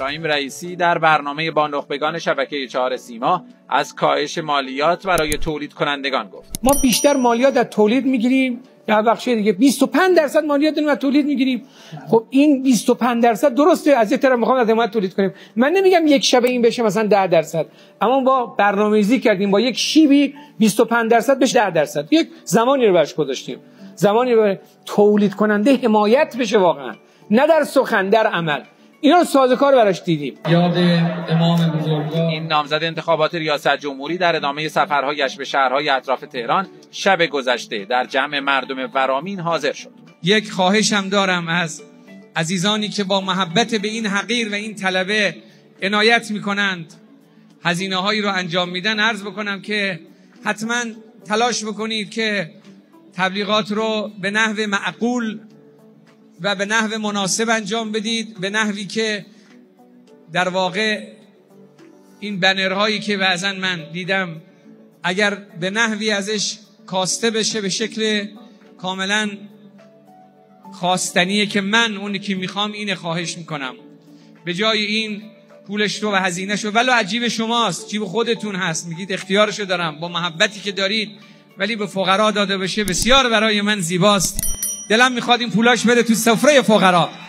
ابراهیم رئیسی در برنامه با نخبگان شبکه 4 سیما از کاهش مالیات برای تولید کنندگان گفت. ما بیشتر مالیات از تولید میگیریم، در بخش دیگه 25% مالیات داریم از تولید میگیریم. خب این 25% درسته، از یه طرف میخوام از حمایت تولید کنیم. من نمیگم یک شبه این بشه مثلا 10%، اما با برنامه‌ریزی کردیم، با یک شیبی 25% بشه 10%. یک زمانی رو برش گذاشتیم، زمانی رو تولید کننده حمایت بشه واقعا، نه در سخن، در عمل. اینا سازوکار براش دیدیم. یاد امام بزرگوار. این نامزد انتخابات ریاست جمهوری در ادامه سفرهایش به شهرهای اطراف تهران شب گذشته در جمع مردم ورامین حاضر شد. یک خواهش هم دارم از عزیزانی که با محبت به این حقیر و این طلبه عنایت میکنند، هزینه هایی رو انجام میدن، عرض بکنم که حتما تلاش بکنید که تبلیغات رو به نحو معقول و به نحو مناسب انجام بدید، به نحوی که در واقع این بنرهایی که بعضا من دیدم اگر به نحوی ازش کاسته بشه به شکل کاملا خواستنیه که من اونی که میخوام اینه خواهش میکنم، به جای این پولش رو و هزینهش رو، ولو عجیب شماست، جیب خودتون هست، میگید اختیارشو دارم، با محبتی که دارید، ولی به فقرا داده بشه بسیار برای من زیباست. دلم میخواد این پولاش بره تو سفره فقرا.